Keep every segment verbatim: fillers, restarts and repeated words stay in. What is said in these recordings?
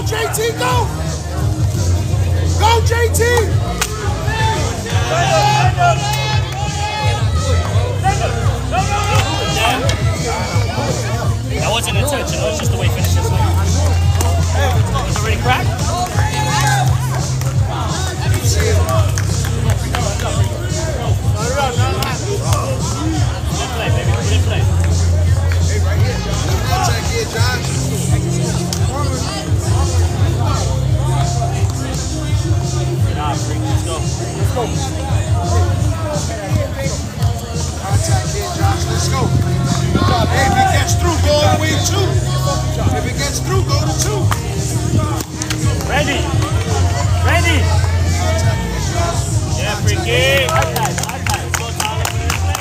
J T, go! Go, J T! That wasn't intentional, it's just the way he finishes. It's already cracked? Good play, baby. Good play. Hey, right here, Josh. Attack here, Josh. Nah, freak. Let's go. Let's go. Contact here, Josh. Let's go. Hey, if it gets through, go all the way two. If it gets through, go to two. Ready. Ready. Yeah, freaky. Okay, okay. Let's go, Tyler. Put it in play.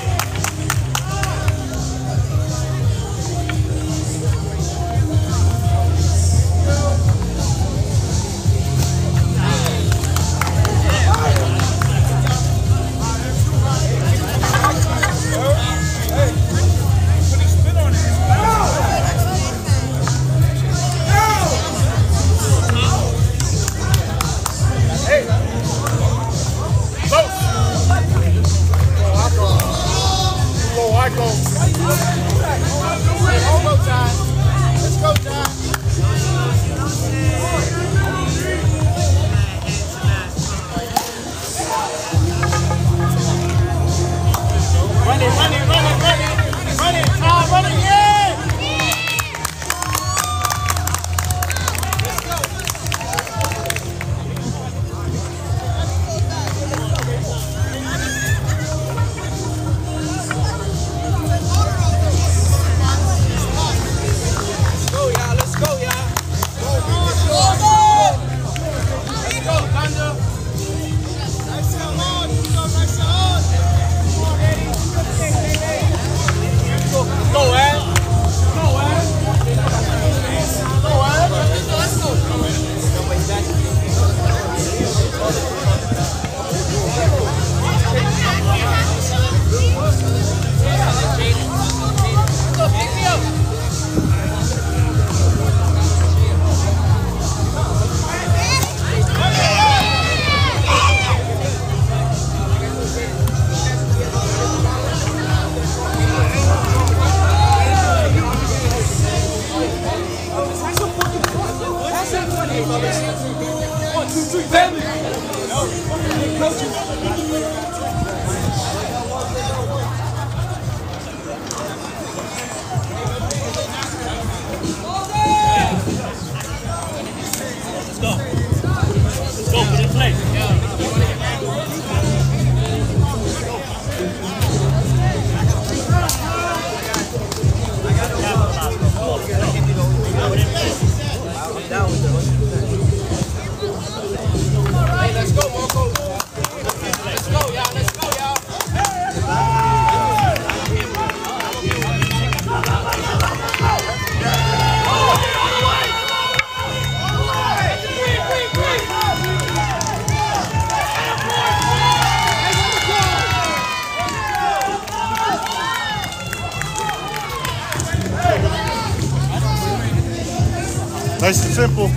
Nice and simple.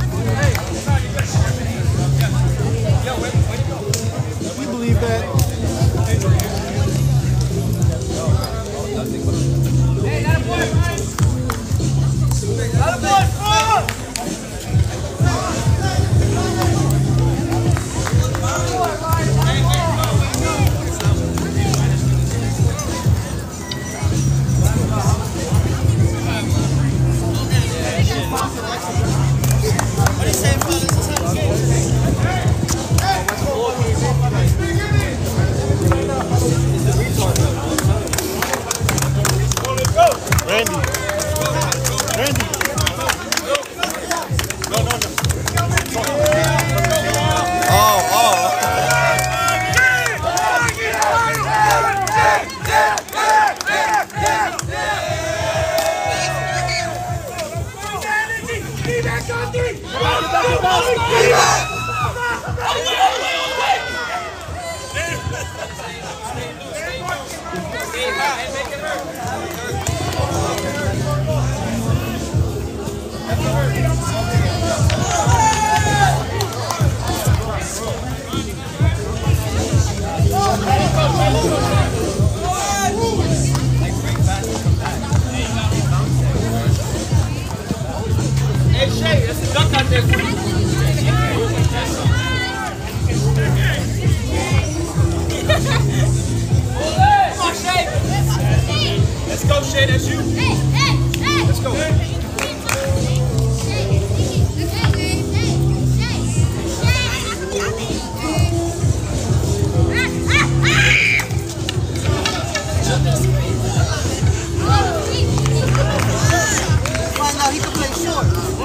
You believe that? Hey, that boy, man. That boy, forward. What are you saying, fellas? Randy. Randy. No, no, no. Oh, oh. Hey, Let's go, Shay, that's you. Let's go. Right now, he can play short.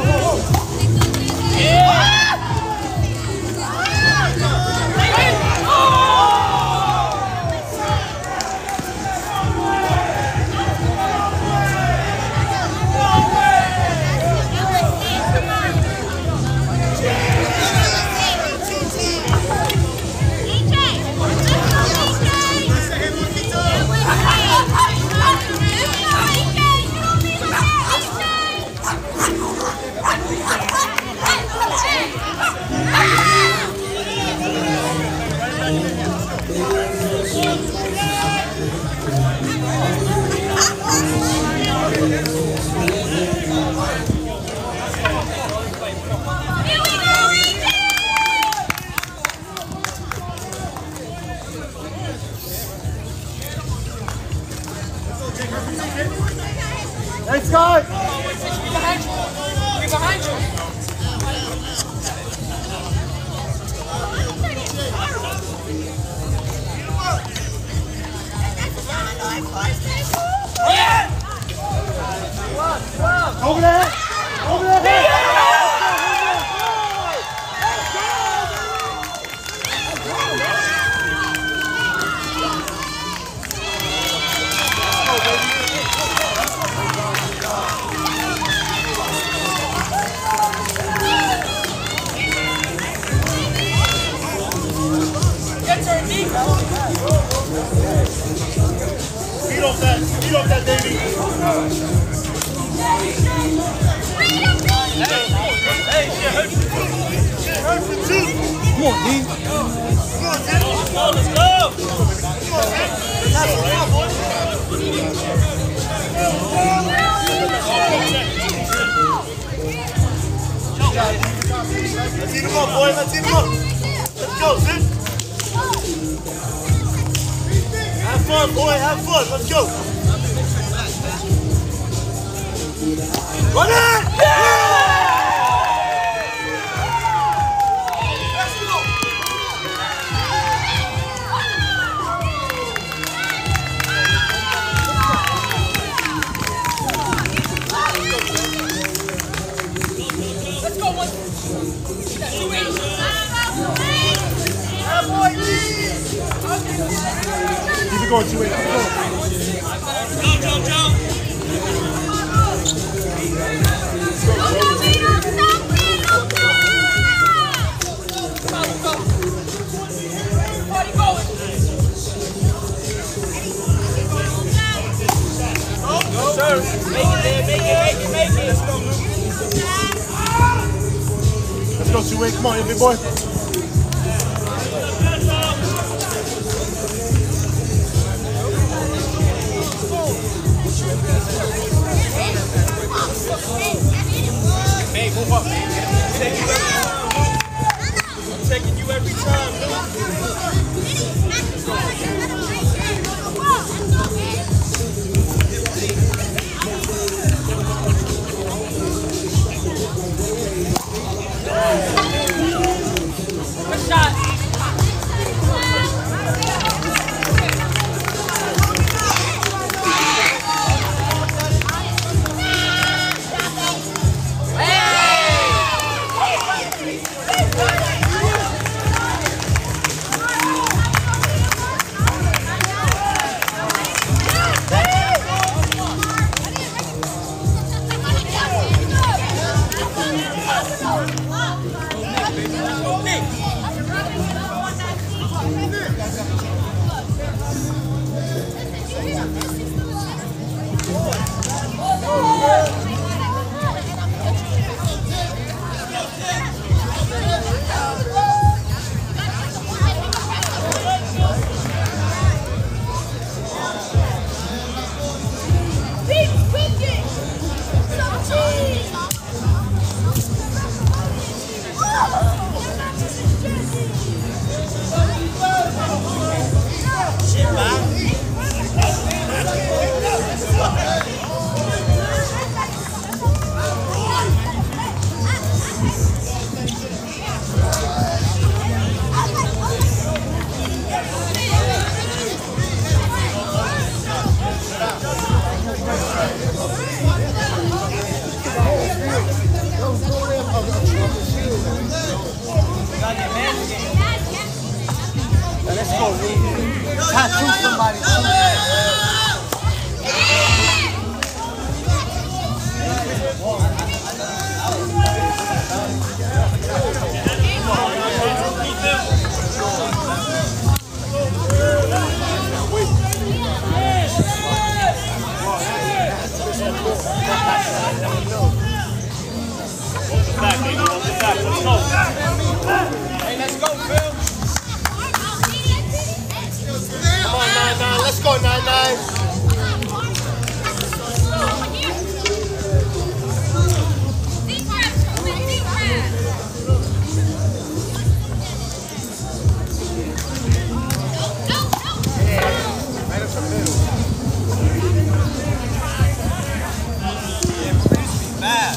Hey, Scott! Behind you. We're behind you. Over there! Over there! Beat off that, beat off that, Davey. Hey, shit hurt. Shit hurt for two. Come on, D. Come on, D. Let's go, let's go. Let's eat him up, boys. Let's eat him up. Let's go, Sid. Have fun, boy. Have fun. Let's go. Run it! Yeah! Keep it going, two eight. Go, Joe, Joe. Let's go, two eight. Come on, big boy. Hey, move up. I'm taking you every time, dude. Good shot. Let's go, Lee. Tattoo somebody. Back, baby. Welcome back. Let's go. Hey, let's go, Phil. Come on, nine nine. Let's go, nine nine. Right up the middle. Bad.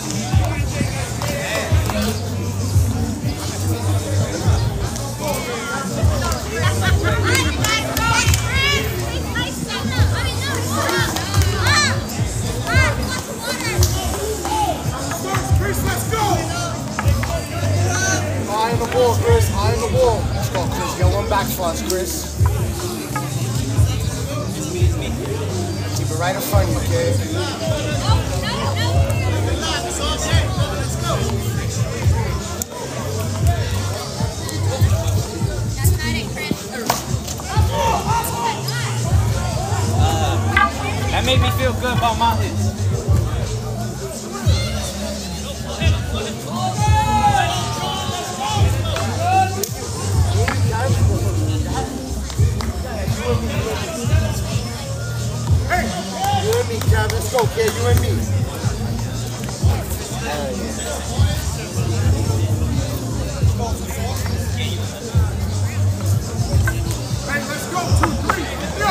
Eye on the wall, Chris. Eye on the wall. Let's go, Chris. Get one back for us, Chris. Keep it right in front of you, kid. That made me feel good about my hits. You and me, Kev. Let's go, kid. You and me. Hey, let's go. Two, three. Go.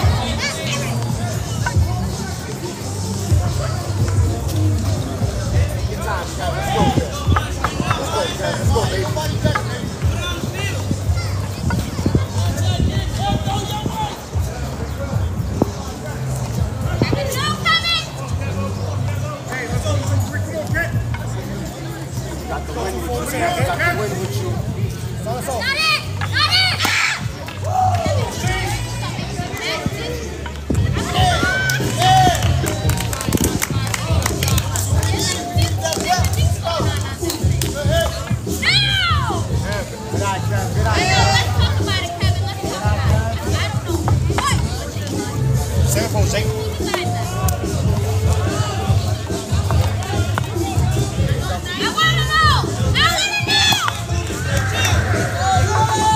Good time, Kev. Let's go, Kev. Let's go, Kev. Let's go, baby. Got the win with you. Got the win with you. Got it! Got it! Good eye, Kevin. Good eye, Let's talk about it, Kevin. Let's talk about it. I don't know. What? Second pose, Jake. I want to know. I want to know.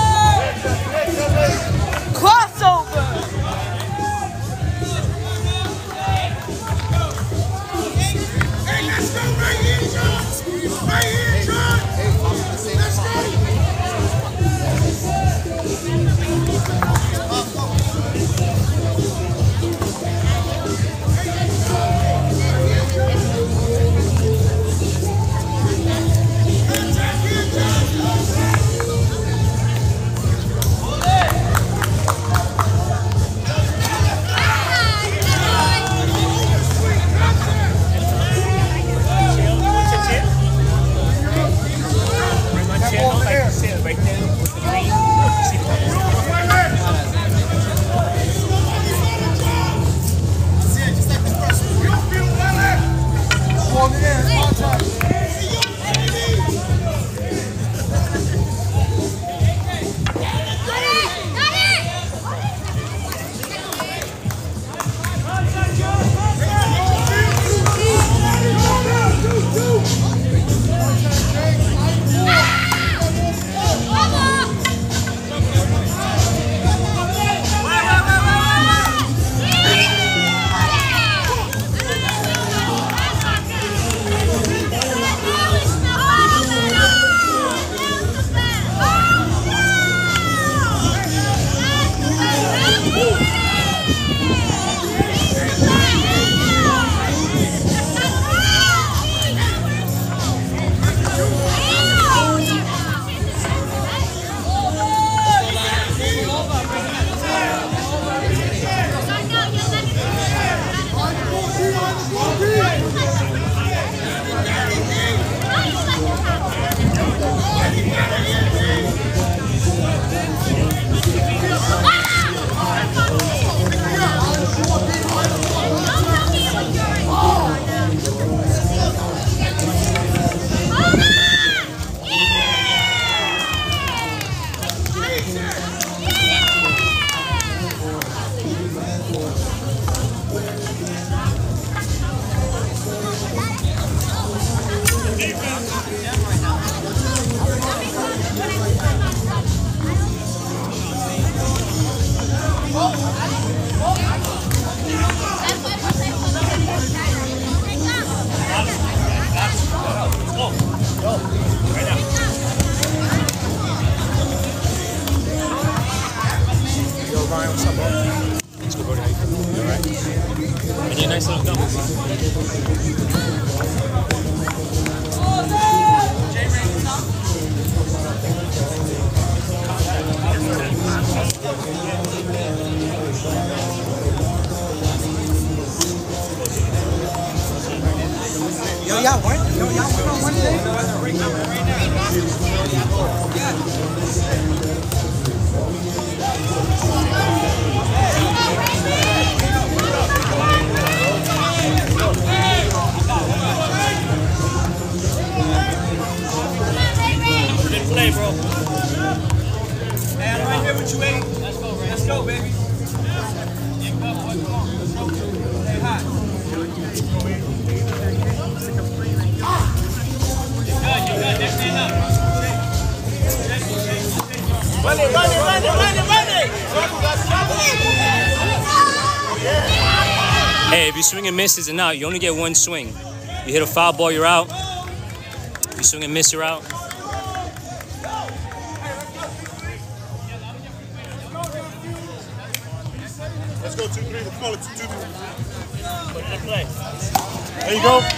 Ryan, what's up, bro? Let's go, Brody. How you doing? You all right? And your nice little gums. Yo, y'all went? Yo, y'all went on Wednesday? Good play, bro. Hey, I'm right here with you, Eddie. Let's go, Ray. Let's go, baby. Hey, hi. Run it, run it, run it, run it, run it! Hey, if you swing and miss, it's an out. You only get one swing. You hit a foul ball, you're out. If you swing and miss, you're out. Let's go, two, three. Let's call it two, two, three. Put it in play. There you go.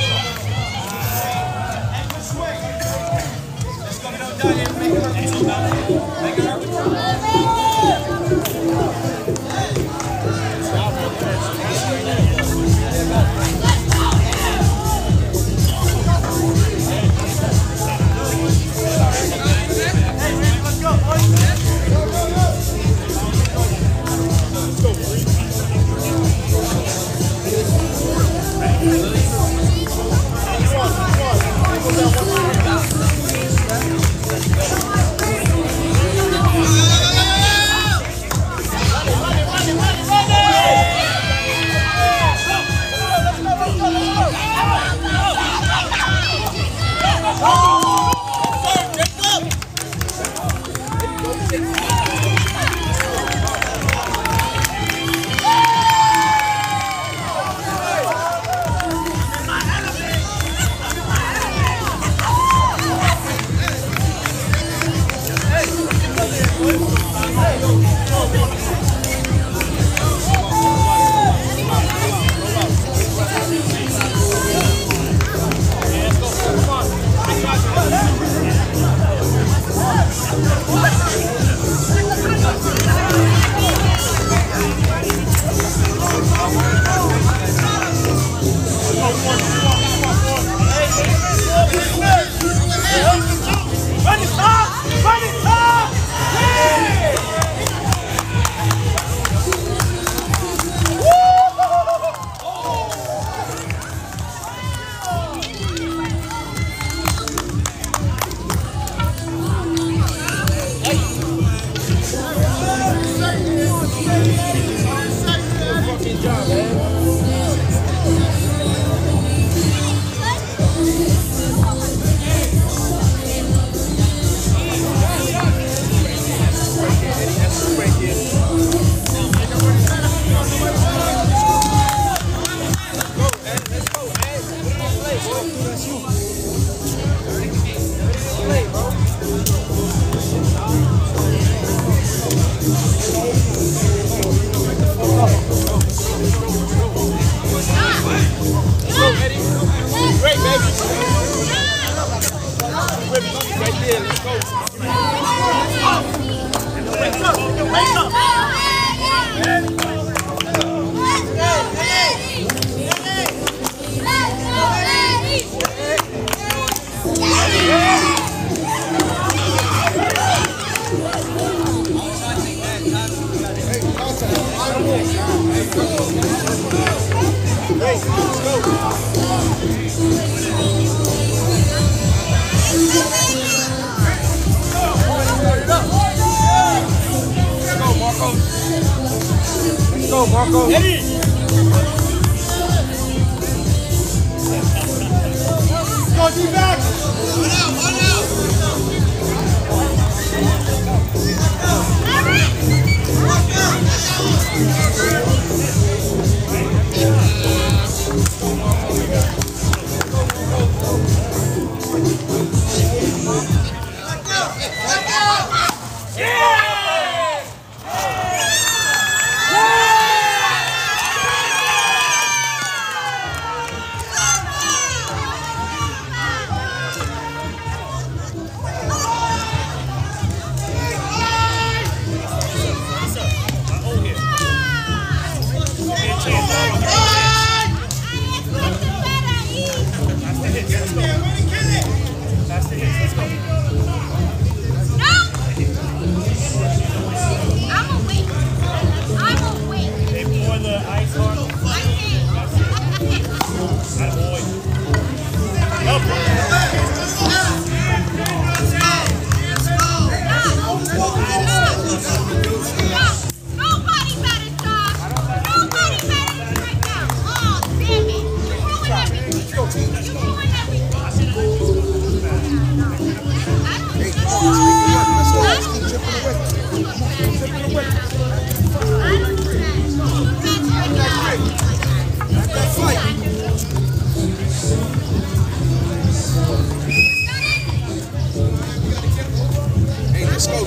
Let's go, Marco. Eddie! Go, D-back! One out, one out!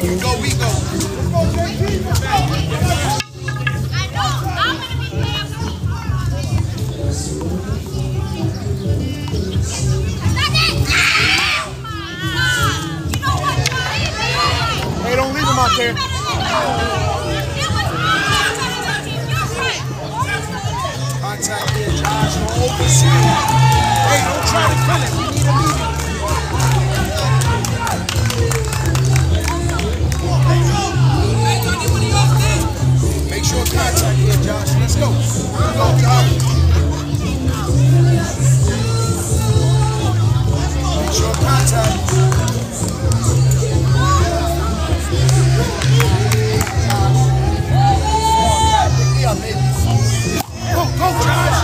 You go, we go. I know. I'm gonna be careful. You know what? Hey, don't leave him out there. Contact here, Josh. No open seat. Hey, don't try to kill it. We need a meeting. Make sure contact here, Josh. Let's go. Go, Josh. Make sure contact. Go, go, Josh.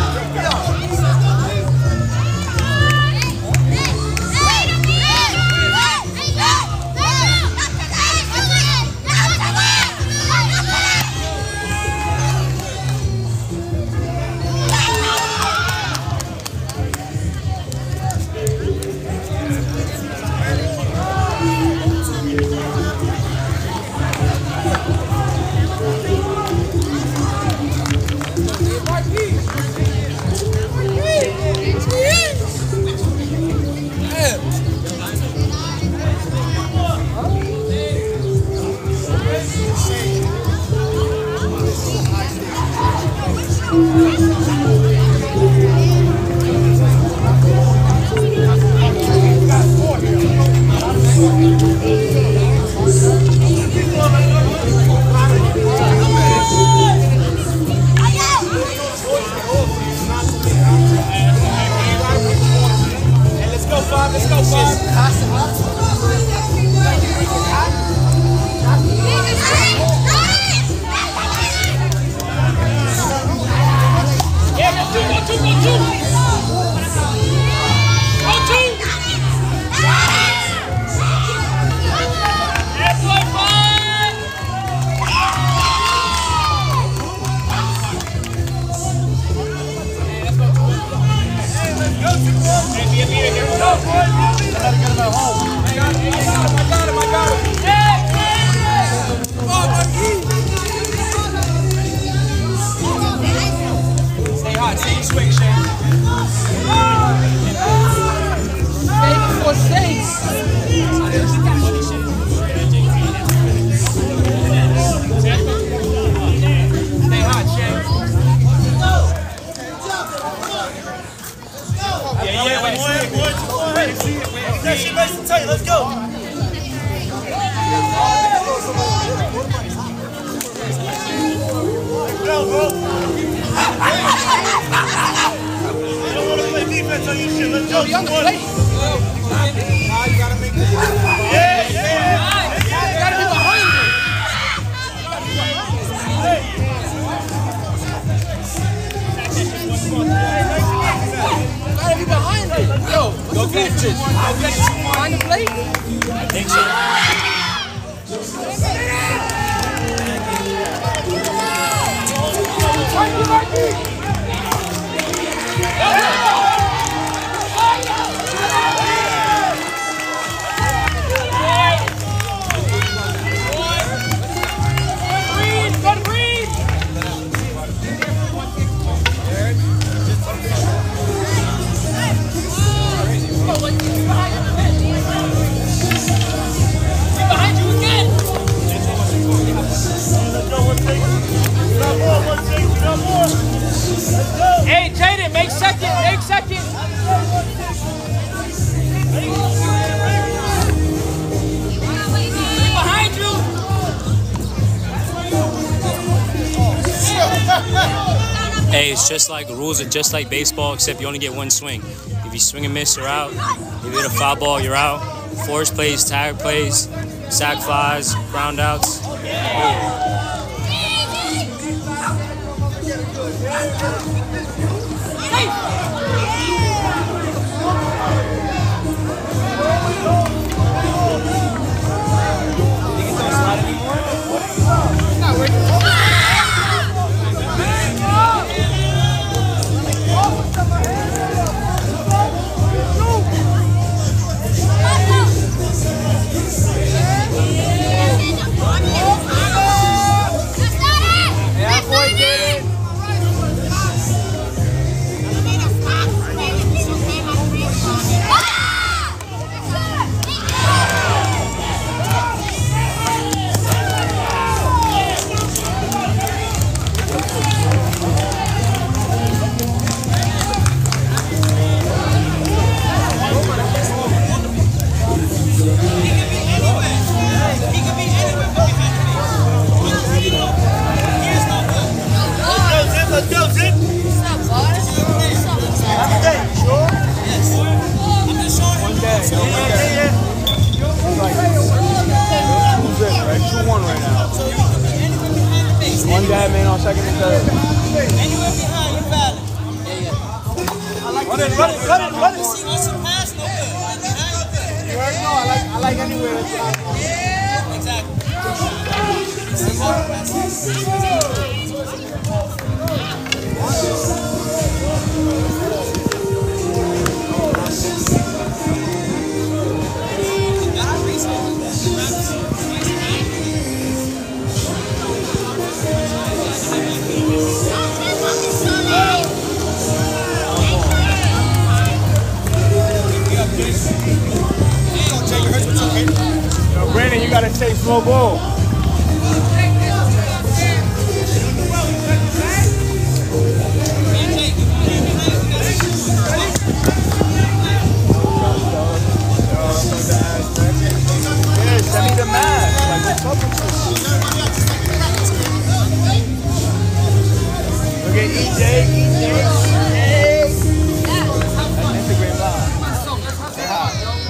Let's go. Go, bro. You don't want to play defense on your shit. Let's go. You gotta make this. Yeah, yeah. You gotta be behind me. You gotta be behind me. Yo, go get it. Go get it. Find the plate. I think so. Hey, Jaden, make second, make second. Behind you. Hey, it's just like the rules are just like baseball, except you only get one swing. If you swing and miss, you're out. If you hit a foul ball, you're out. Force plays, tag plays, sack flies, ground outs. Yeah. second and third. Anywhere behind, you're valid. Run it, run it, run it, run it. See, once you pass, no good. You already know, I like, I like anywhere. Yeah, exactly. Yo, Brandon, you gotta take slow ball. Yeah, send me the mask. Like, what's up with you? Look at E J, E J, E J. Instagram live. Say hi.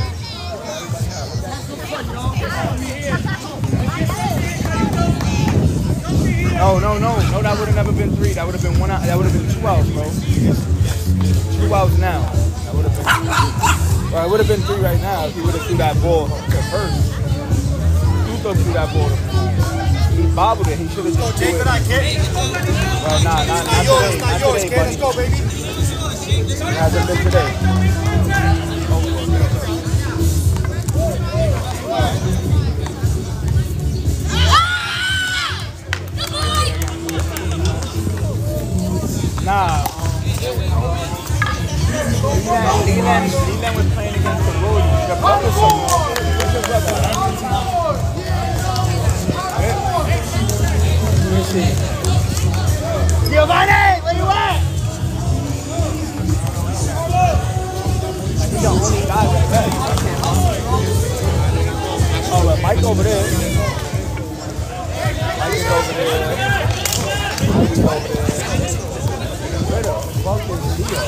No, no, no, no. That would have never been three. That would have been one. Out, that would have been two outs, bro. Two outs now. That would have been. Well, it would have been three right now if he would have threw that ball to first. Tuto threw that ball. He bobbled it. He should have just threw it. Well, nah, not, not today. Not today, buddy. Let's go, baby. It hasn't been today. Nah. Leland, Leland was playing against the Royals. The brother somewhere. Let me see. Giovanni, where you at? He's the only guy right there. Oh, look, Mike over there. Mike's over there. Mike's over there. Where the fuck is Leo?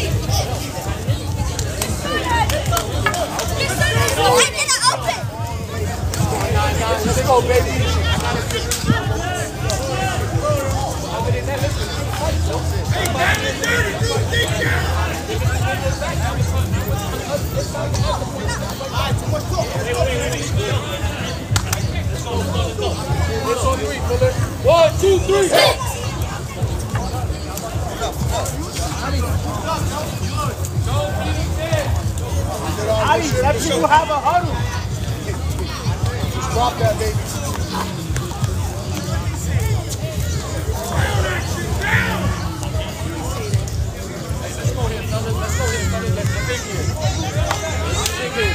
Let's go, baby. One, two, three. Ali, let people have a huddle. Just drop that, baby. Let's go here, fellas. Let's go here, fellas. Let's dig here. Let's dig here.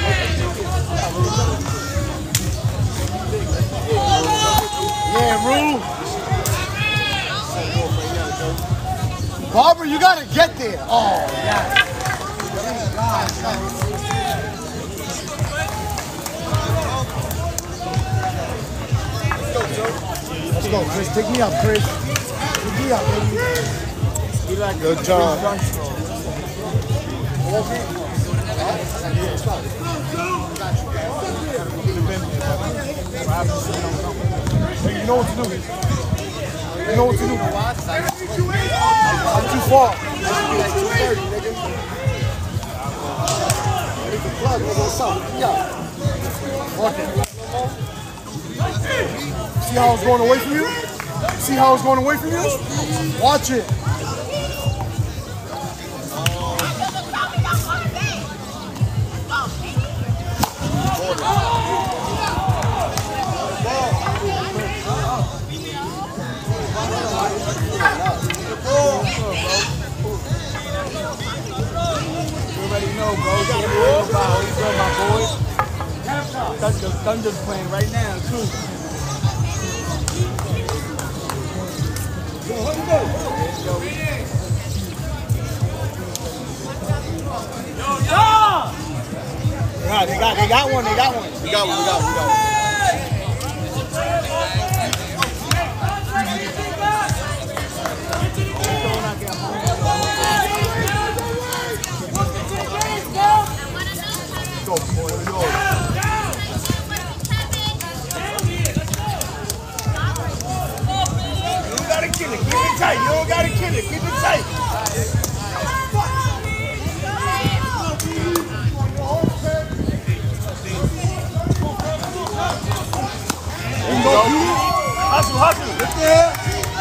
Yeah, Rue. Barbara, you gotta get there. Oh, yeah. Let's go, Chris. Pick me up, Chris. Pick me up, baby. Good job. You know what to do. You know what to do. I'm too far. Like two thirty, nigga. Ready to plug, nigga. What's up? Yeah. Walk it. See how it's going away from you? See how it's going away from you? Watch it. You already know, bro. He's my boy. Thunder, Thunder's playing right now, too. Yeah, they got, they got one, they got one. We got one, we got one, we got one. Go, boy, let's go. You gotta kill it. Hustle, hustle. Look there.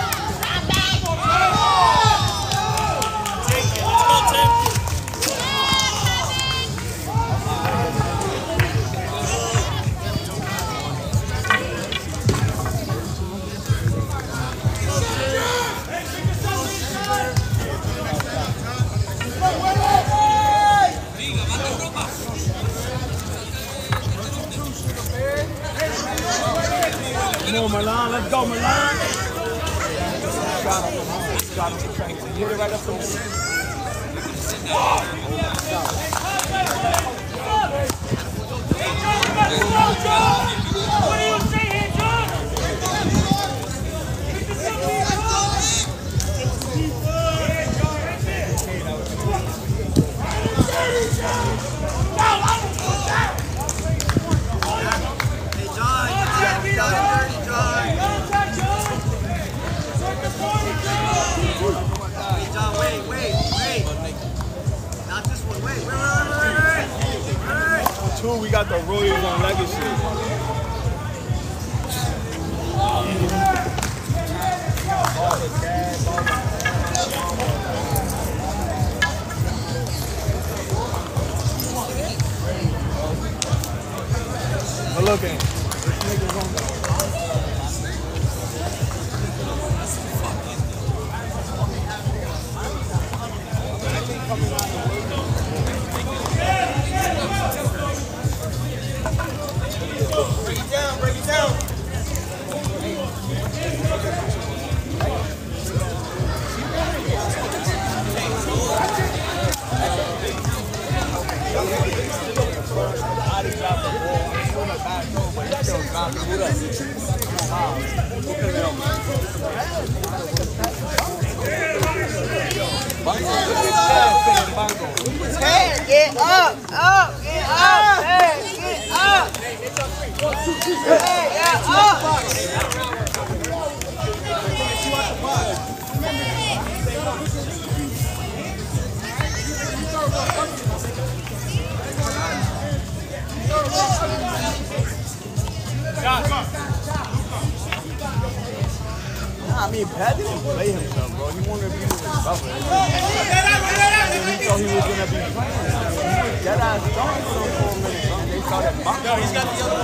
Come on, Milan. Let's go, Milan. Got him. Got him. Hit it right up the middle. What do you say here, John? Wait, wait, wait. Not this one. Wait, wait, wait, wait, wait. Two, we got the Royals on Legacy. Good looking. This nigga's on the Break it down, break it down. Hey, get up, up, get up, hey, get up. Hey, get up. I mean, Pat didn't play himself, bro. He wanted to be with his brother. And he thought he was going to be playing. He was dead ass starting for them for a minute, bro. They started boxing. No, he's got the other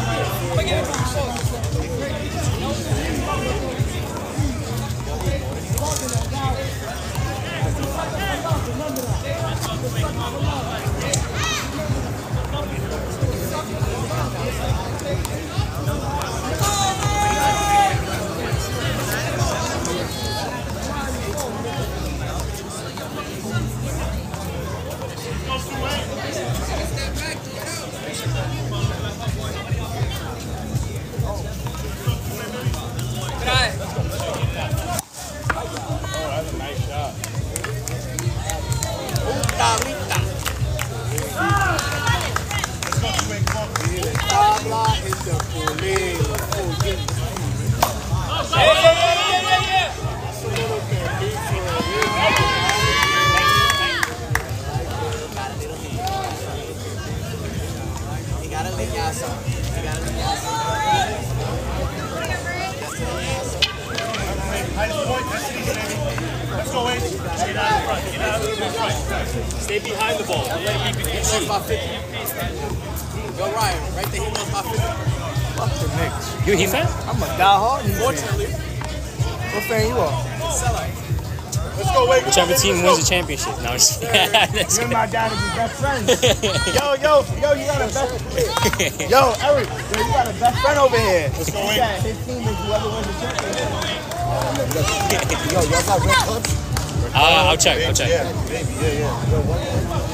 Stay behind the ball. Don't let it be He knows my fifty. Yo, Ryan, right there, he knows my fifty. Fuck the Knicks. You a Heat fan? I'm a diehard Heat fan. Fortunately, What fan you are? Let's go, wait. Whichever team wins the championship. No, it's that's Me and my dad will be best friends. Yo, yo, yo, you got a best friend. Yo, Eric, yo, you got a best friend over here. Let's go, He wait. got his team is whoever wins the championship. Yo, y'all got red cups? uh, I'll check. I'll check. Yeah, baby, yeah, yeah. Yo, what?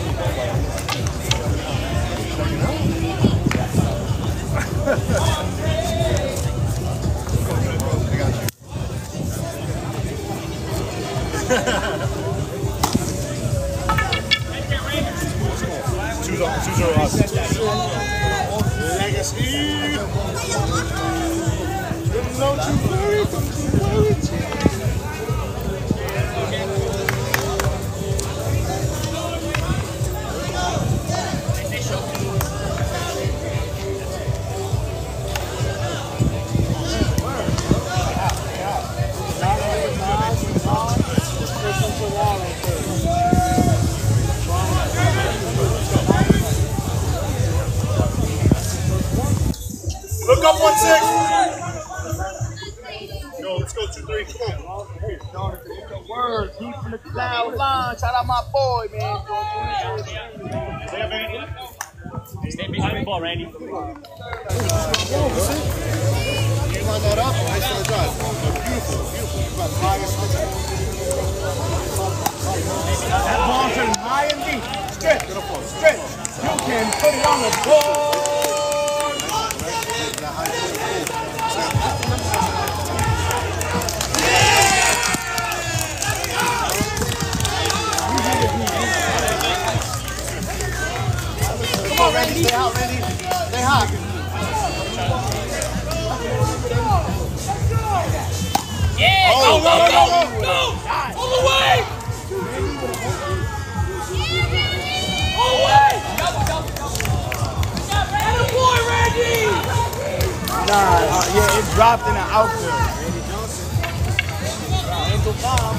Two zero, two zero us. Legacy. Don't you worry, don't you worry. Look up one six. Yo, let's go two three. Come on. Word, deep in the cloud line. Shout out my boy, man. Yeah, man. Stay behind the ball, Randy. You line that up, nice to the drive. Beautiful, beautiful. You got highest. That ball to high and deep. Stretch, stretch. You can put it on the board. Come on, Randy. Stay out, Randy. Stay hot. Yeah, Oh, go, go, go, go, go, go, all the way. All the way. Attaboy, Randy. Nah, uh, yeah, it dropped in the outfield. Randy Johnson. Ankle foul.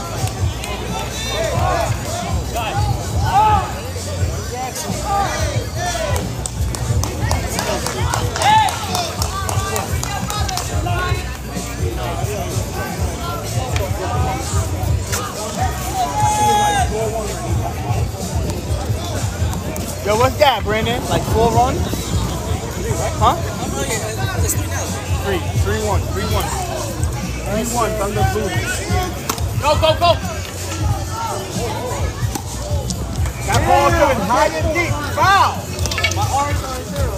Yo, what's that, Brandon? Like four runs? Huh? Three. Three one. Three one. Three one. Thunder Blues. Go, go, go. That ball coming high and deep. Foul. My arms are zero.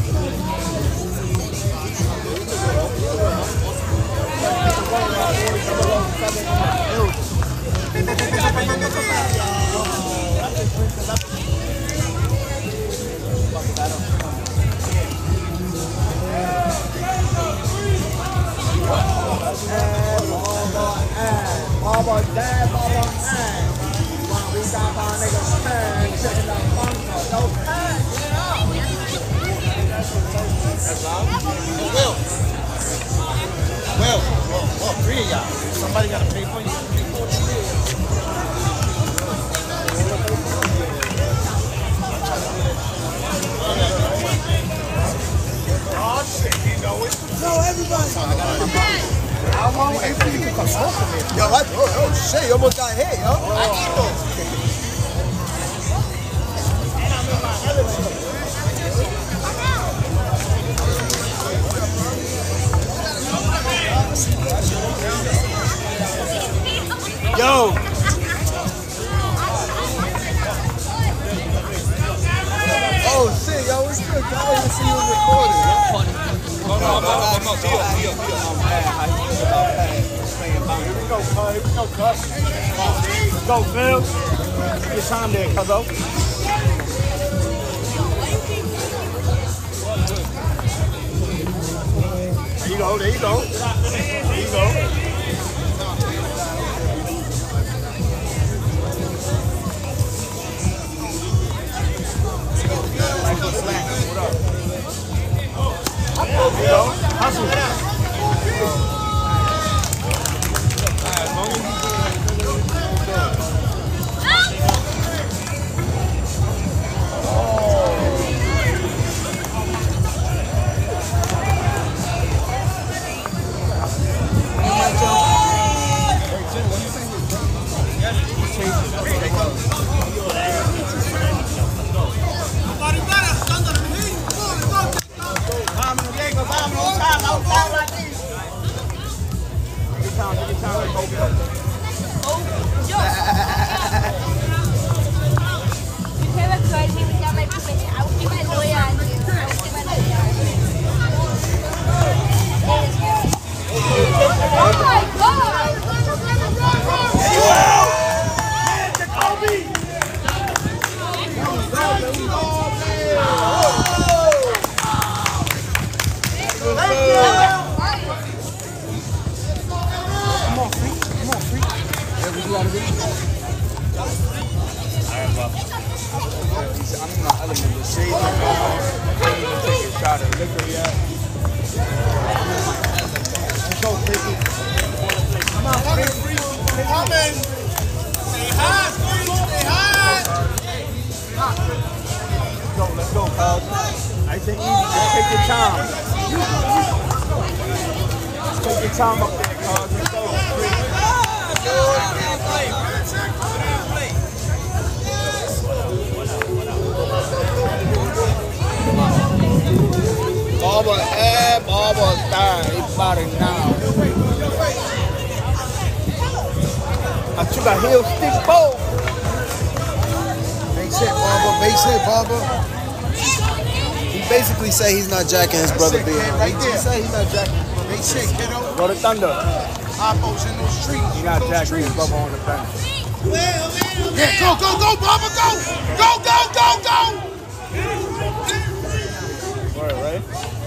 Baba dad, Baba and we got my niggas man, checking out fun for no time. Will. Will. Well, well, three of y'all. Somebody got to pay for you. Oh, shit. You know it. No, everybody. I got to I want to you can come smoke with me. Yo, I, oh, oh, shit. You almost got hit, yo. Oh. And I'm in my elevator. Yo. Oh, shit, yo, it's good. I didn't see you recording. No, no, no, no, no, deal, deal, deal. Here we go, cuz. Here we go, cuz. Let's go, Phil. Your time there, cuzzo. There you go, there you go. There you go. Michael Slack, what up? There you go. Hustle. Nice and easy. Just take your time. Take your time up there, Carl. Let's go. Barber, eh, Barber, die. He's about it now. I took a heel stick bow. Base hit, Barber. Base hit, Barber. He basically say he's not jacking his brother Base being. hit, right He there. say he's not jacking. Base hit, kiddo. Go to Thunder. Oppos in those trees. He got those Jack trees. Reed's brother on the bench. Yeah, go, go, go, Barber, go! Go, go, go, go! Right, right?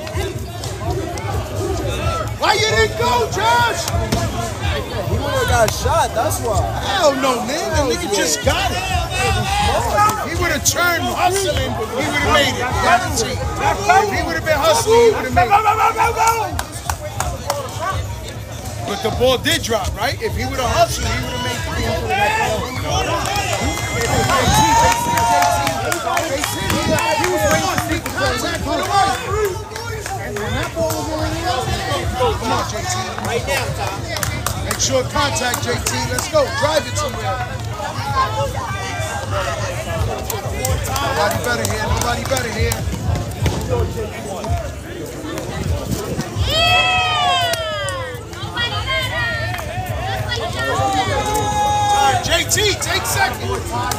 Why you didn't go, Josh? He would have got shot. That's why. Hell no, man. The nigga just got it. If he would have turned hustling, he would have made it. Guaranteed. If he would have been hustling, he would have made it. But the ball did drop, right? If he would have hustled, he would have made three into the next level. He was waiting to see the contact on the right. And when that ball was in the air, come on, J T. Right now, Tom. Make sure contact, J T. Let's go. Drive it somewhere. Nobody better here. Nobody better here. All right, J T, take second.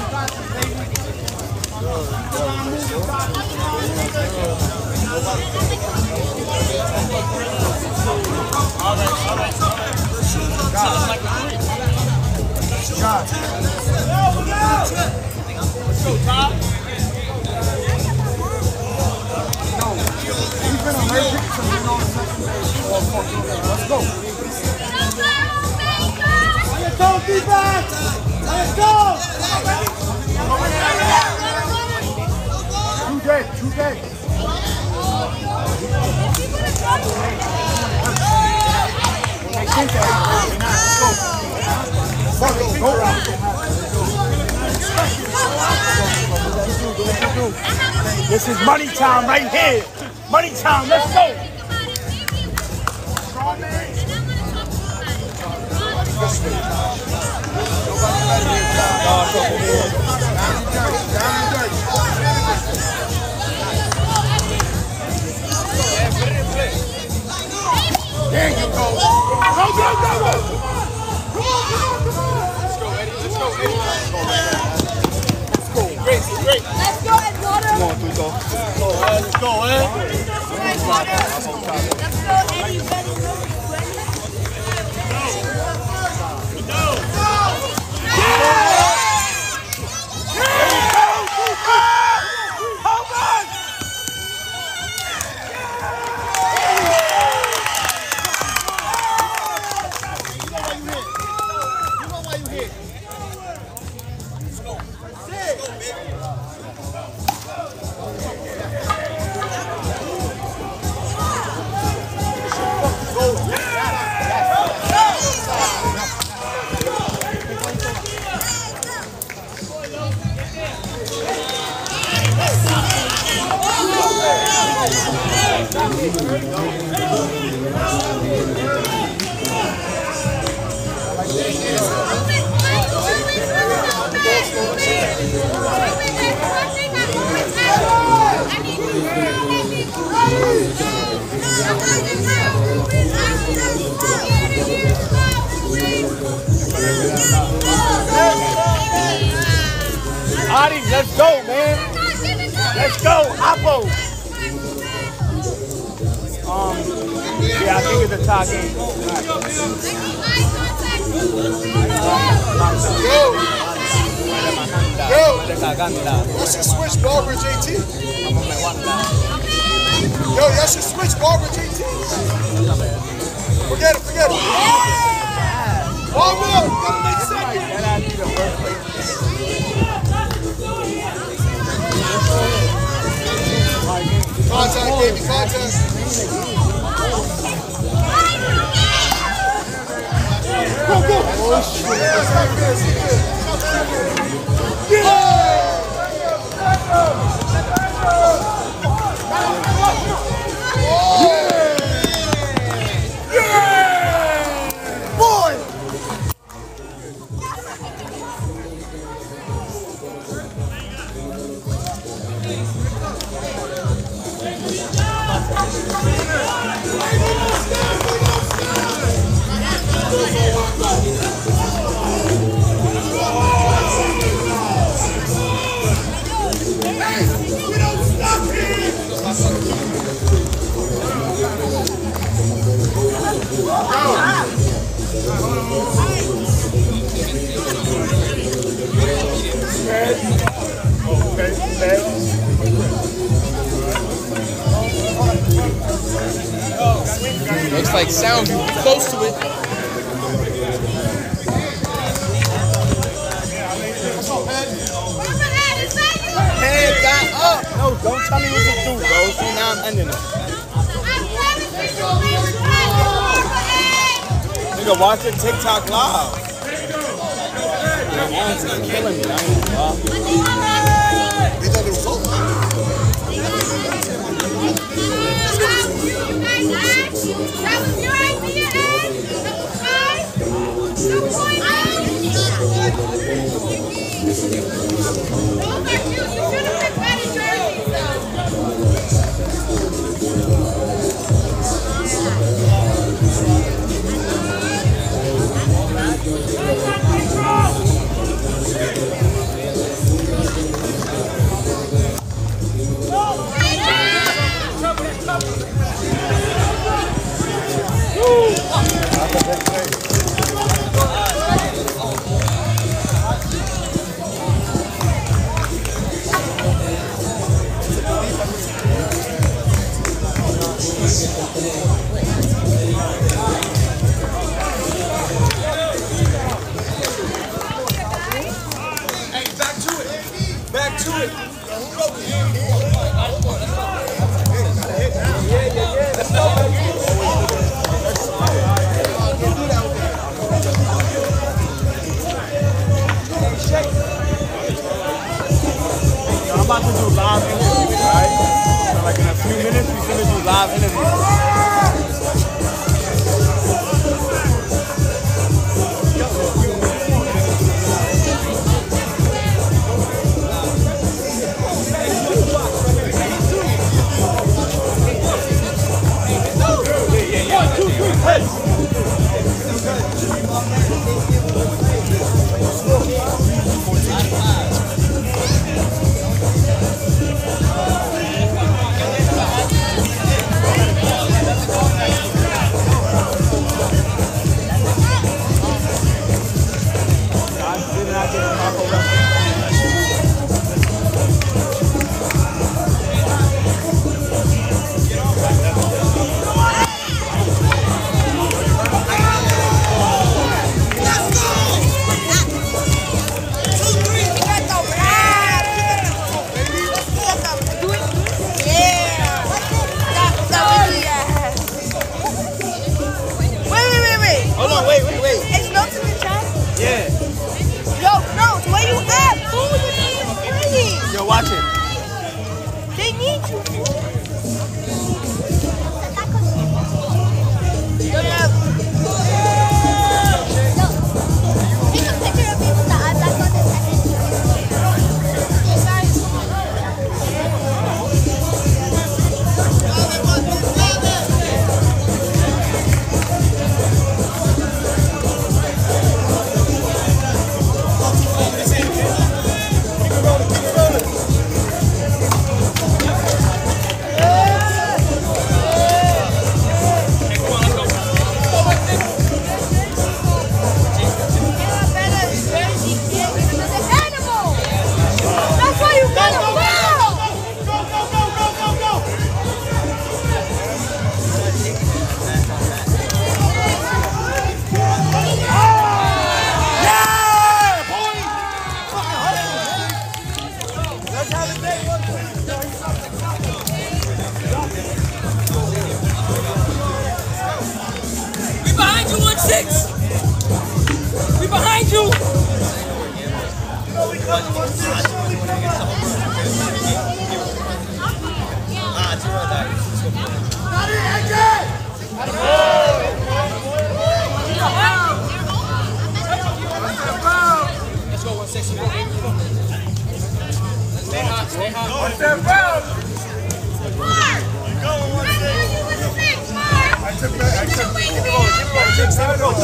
Got it. Let's go, Tom. No, he's been allergic, so he's on second base. Let's go. Let's go, defense! Let's go! Two dead, two dead. This is money time right here. Money time, let's go. There you go. Go, go, go, go. Come on, come on, come on. Let's go, Eddie. Let's go, Eddie. Let's go, man. Let's go. Great, great. Let's go, Eduardo. Come on, Tuco. Let's go, Ed. Let's go, Eddie. Adi, let's go, man. Let's go, Oppo. Um, yeah, I think it's a tie game. Yo, that's your switch, Barber, J T. Yo, that's your switch, Barber, J T. Forget it, forget it. Barber, you gotta make second. Contact, baby, contact. Go, go. Oh, shit. Yeah. Looks like Soundview close to it. Head got up. No, don't tell me what to do, bro. See, now I'm ending it. Nigga, watch your TikTok live. My ass is killing me. I ain't gonna They thought it was over. That was your idea, Ed? two point oh? Those are cute. You should have picked better jerseys, though. I'm about to do live interviews, right? So like in a few minutes, we're gonna do live interviews. Watch it. They need you. Take a picture of me with the eyes back on the We behind you! Let's go one sixty. Stay hot, stay hot. Go step out! I took that. I took that. I took seven over.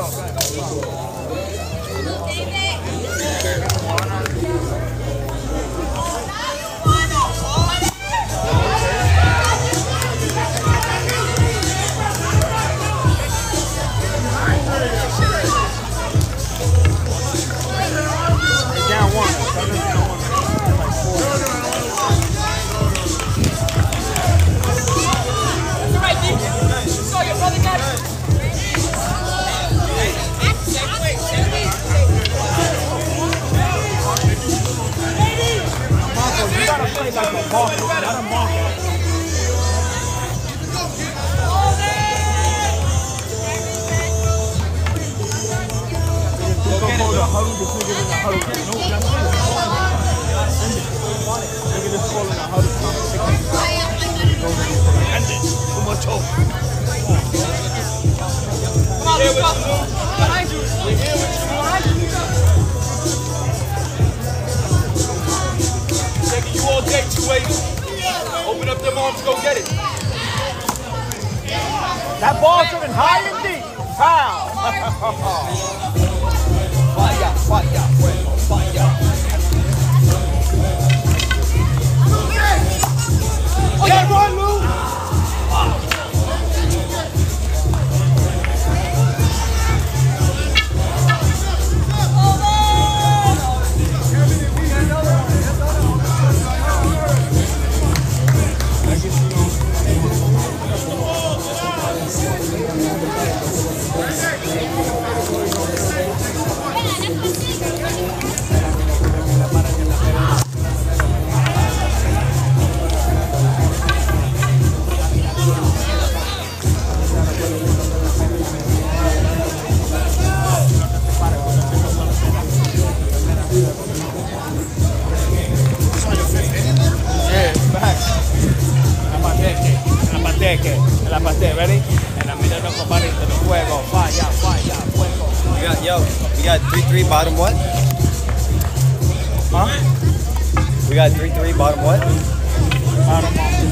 Down one. Down one. Like four. Right, D. So your brother got it. Same way, same way. Marco, you gotta play like a Marco, not a Marco. Don't hold the huddle, this nigga in the huddle. No, that's it. Nigga just fall in the huddle. End it. Too much hope. Come on, let's go. Behind you. Behind you. Taking you all day, two eighty. Open up them arms, go get it. That ball's driven high and deep. Foul. Fire, fire, fuego, fire. Okay, run, Lou. En la parte, ready? En la mitad de los palitos de fuego, fire, fire, fuego. We got, yo, we got three three bottom what? Huh? We got three three bottom what? Bottom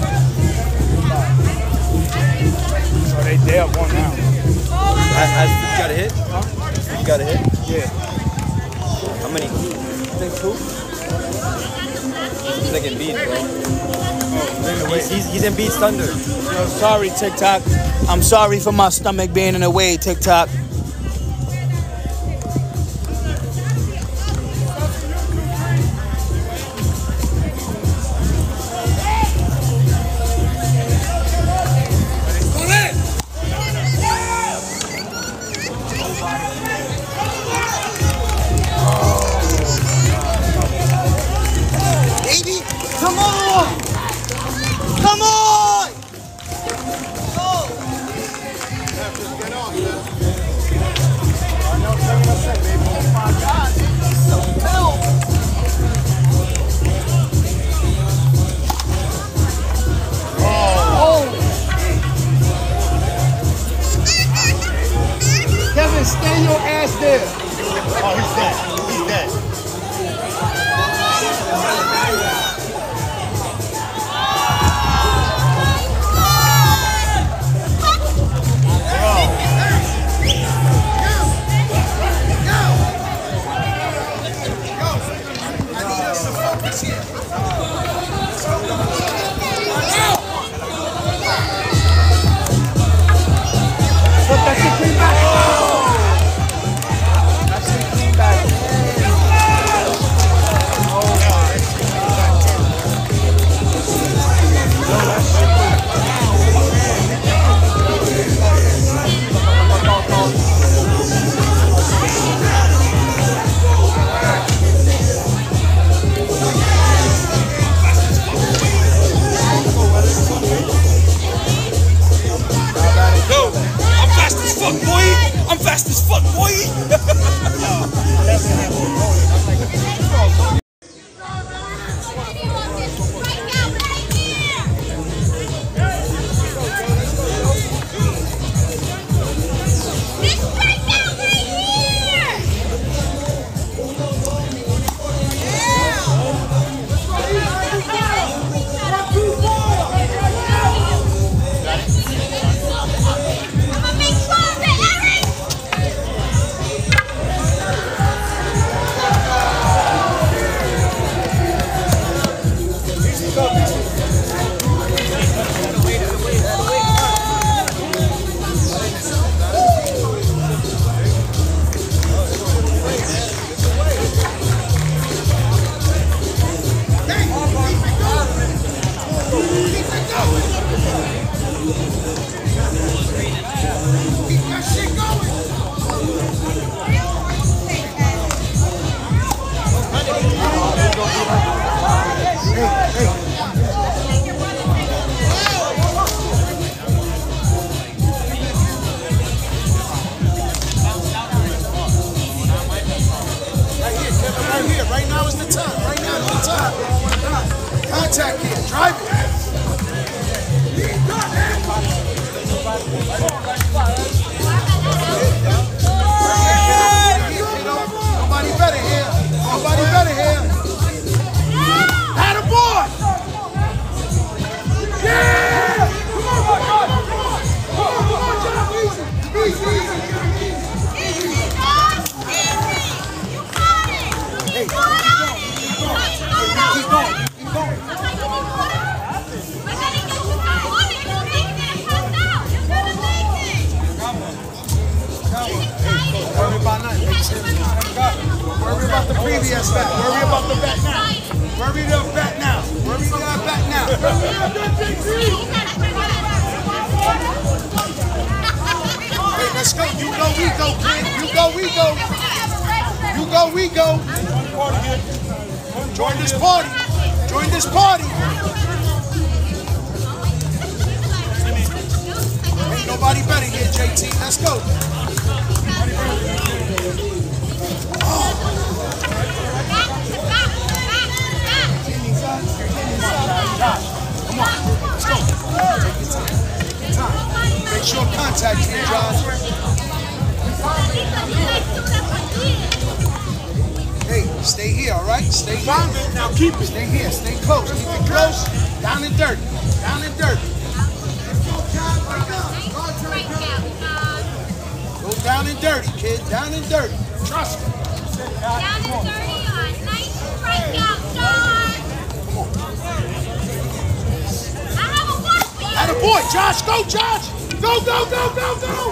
So they they up one now. Has, has you got a hit? Huh? You got a hit? Yeah. How many? I think two. He's like Embiid, bro. He's, he's, he's Embiid's thunder. Yo, sorry, TikTok. I'm sorry for my stomach being in the way, TikTok. Baby, come on! Come on! Go! Get on, oh my God, he's so filled. Oh. Kevin, stay your ass there. Oh, he's dead. He's dead. fast as fuck, boy. contact here. Drive it. Nobody better here. Nobody better here. Had a boy. Yeah. Come on, come on, come on. Come on, come on, John. Easy, easy, easy. Hey, keep going, keep going, keep going, keep going. Worry about nothing. Worry about the previous bet. Worry about the bet now. Worry the bet now. Worry the bet now. Hey, let's go. You go, we go, kid. You go, we go. You go, we go. Join this party. Join this party. Ain't nobody better here, J T. Let's go. Oh. Come on. Let's go. Take your time. Take your time. Make sure contact here, Josh. Hey, stay here, all right? Stay here. Now keep it. Stay here. Stay close. Keep it close. Down and dirty. Down and dirty. Go down and dirty, kid. Down and dirty. Trust me. Down and dirty on nice strikeout, John. I have a one for you. Atta boy, Josh. Go, Josh. Go, go, go, go, go.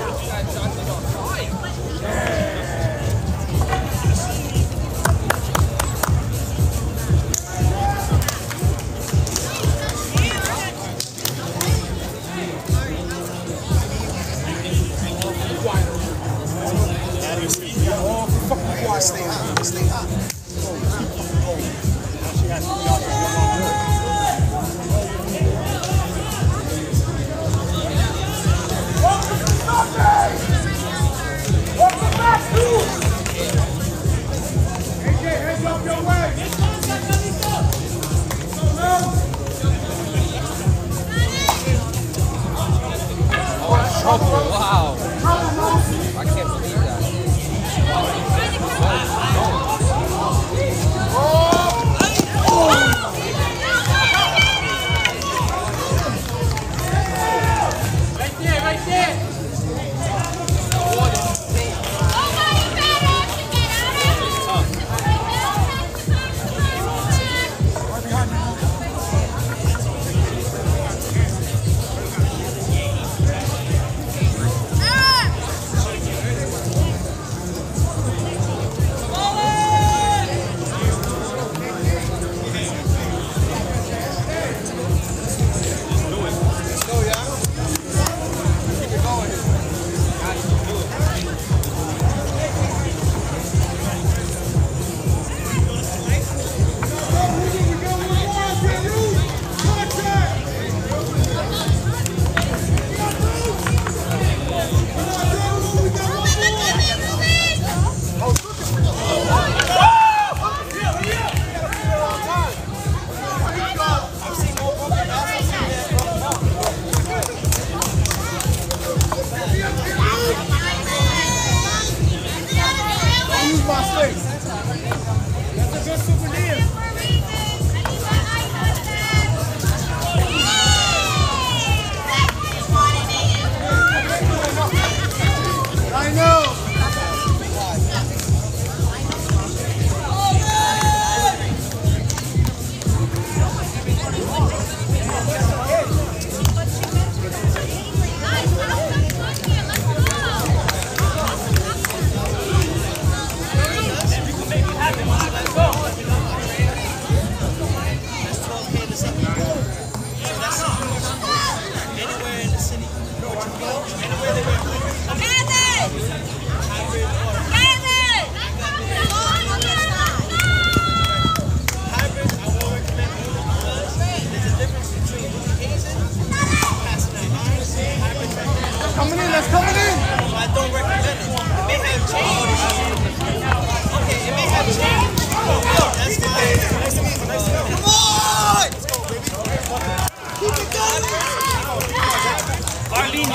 Stay hot, stay hot. Welcome back, dude! A J, hands up your way! Oh, wow. I can't believe that. Right there, right there! Ah!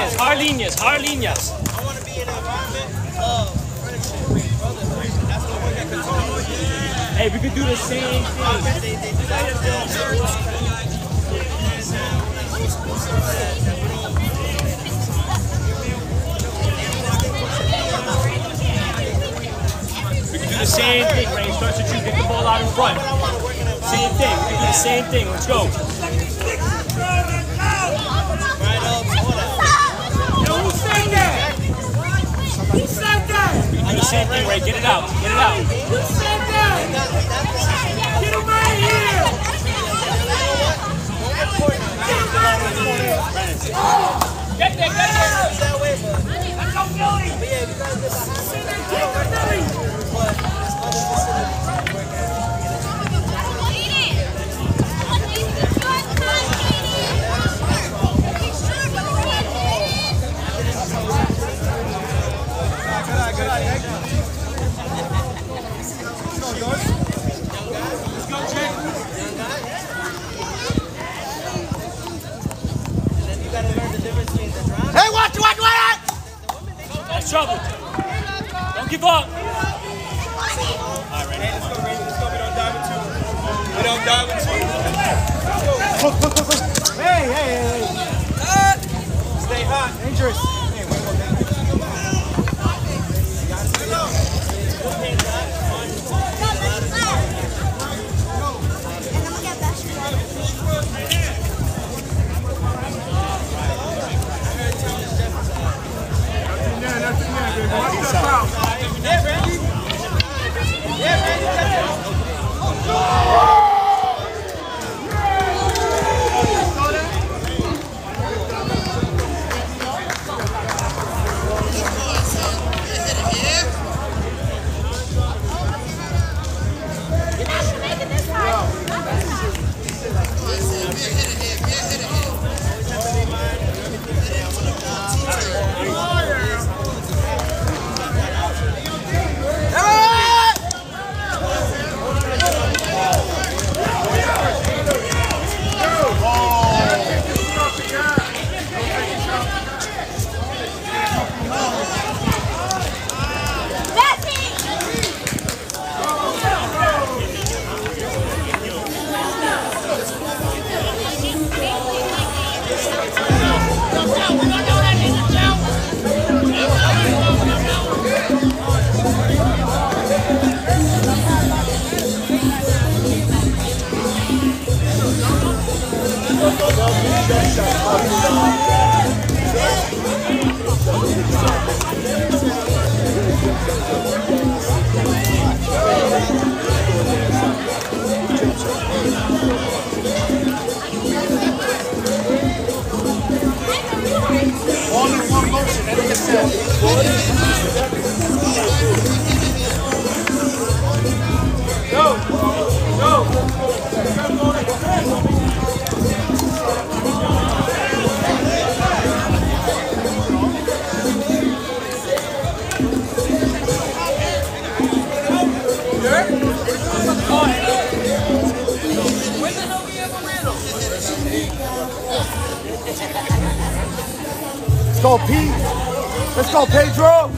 líneas, hard líneas, hard líneas. I want to be in an environment of friendship, brotherhood. That's the one that controls. Hey, we could do the same thing. They, they do that to them. We can do the same thing, Ray. Starts with you, get the ball out in front. Same thing, we can do the same thing. Let's go. Right up, hold up. Yo, who said that? Who said that? We can do the same thing, Ray. Get it out, get it out. Who said that? Get him out of here! Get there, get there! That way, but Let's go, Billy! but yeah, we gotta live Sit there, take the Billy! but this other facility work Hey, watch, watch, watch! That's trouble. Don't give up. Hey, let's go, Randy. Let's go. We don't die with two. We don't die with two. Look, look, look, look. Hey, hey, hey, hey. Stay hot. Dangerous. Let's go, Pete. Let's go, Pedro.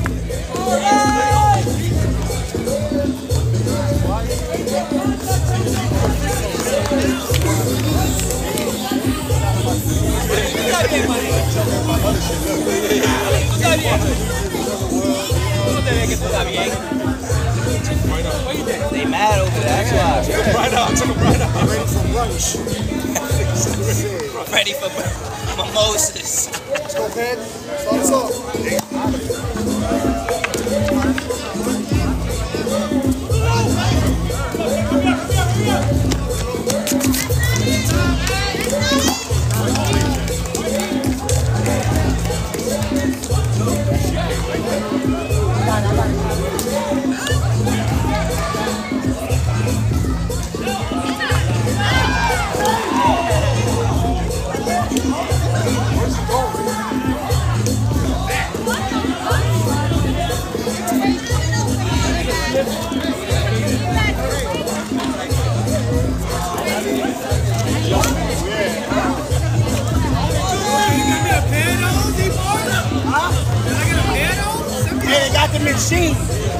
They mad over that. That's why. Right out. Took him right out. Ready for lunch. Ready for mimosas. Let's go, Ped. Start us off. Where's he going? machine.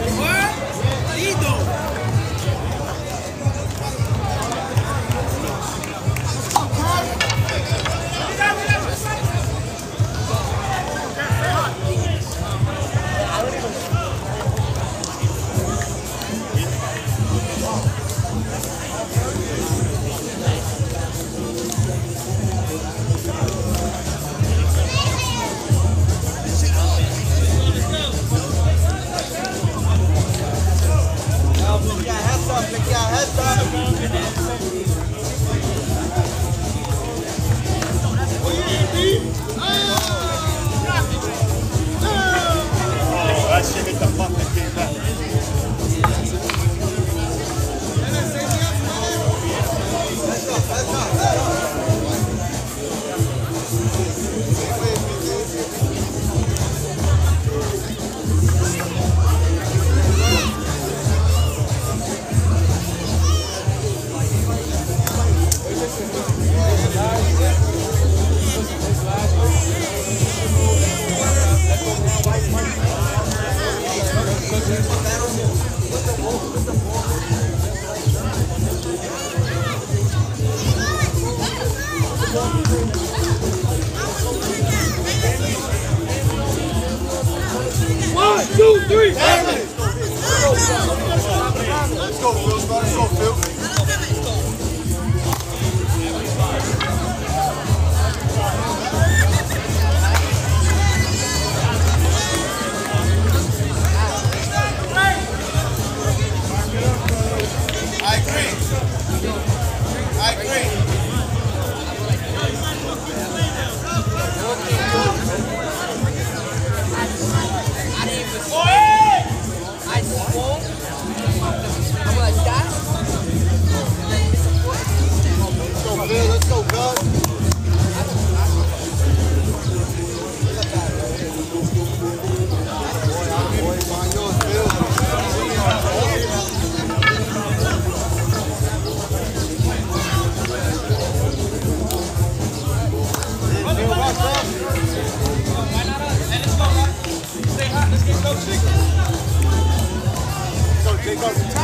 That shit hit the fuck that came back. One, two, three. Let's go, Phil. Let's go, Phil. I agree. I agree. I swung. I'm like that. Let's go, Phil. Let's go, God. Boys on yours, Phil. Let's go, take off the